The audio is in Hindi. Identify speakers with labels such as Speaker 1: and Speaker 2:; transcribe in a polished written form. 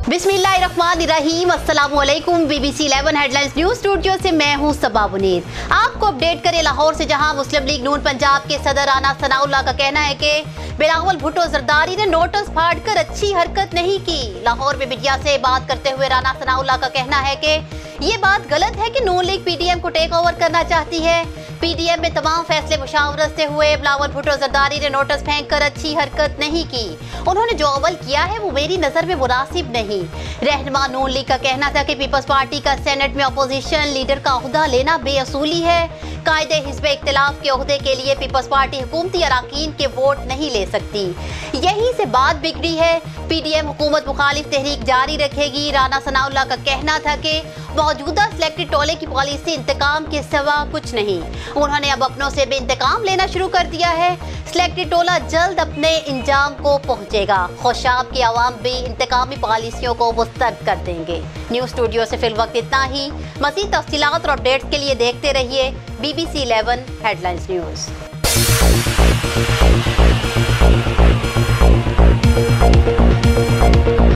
Speaker 1: बिस्मिल्लाहिर्रहमानिर्रहीम, अस्सलामुअलैकुम। BBC 11 हेडलाइंस न्यूज स्टूडियो से मैं हूं सबा मुनीर। आपको अपडेट करें लाहौर से, जहां मुस्लिम लीग नून पंजाब के सदर रानाثناء का कहना है कि बलावल भुट्टो जरदारी ने नोटस फाड़ कर अच्छी हरकत नहीं की। लाहौर में मीडिया से बात करते हुए रानाثناء का कहना है कि ये बात गलत है कि नून लीग PDM को टेक ओवर करना चाहती है। PDM में तमाम फैसले मुशावरत से हुए। बलावल भुट्टो जरदारी ने नोटस फेंक कर अच्छी हरकत नहीं की। उन्होंने जो अमल किया है वो मेरी नजर में मुनासिब नहीं। रहनुमा नून लीग का कहना था कि पीपल्स पार्टी का सेनेट में अपोजिशन लीडर का ओहदा लेना बेअसूली है। कायदे हिज़्ब इख्तिलाफ के ओहदे के लिए पीपल्स पार्टी हुकूमती अराकीन के वोट नहीं ले सकती। यहीं से बात बिगड़ी है। PDM हुकूमत मुखालिफ तहरीक जारी रखेगी। रानाثناء का कहना था कि मौजूदा सिलेक्टेड टोले की पॉलिसी इंतकाम के सिवा कुछ नहीं। उन्होंने अब अपनों से भी इंतकाम लेना शुरू कर दिया है। सिलेक्टेड टोला जल्द अपने इंजाम को पहुंचेगा। खुशाब की आवाम भी इंतकामी पॉलिसियों को मुस्तरद कर देंगे। न्यूज़ स्टूडियो से फिल वक्त इतना ही। मज़ीद तफसीलात और अपडेट्स के लिए देखते रहिए BBC 11 हेडलाइंस न्यूज़।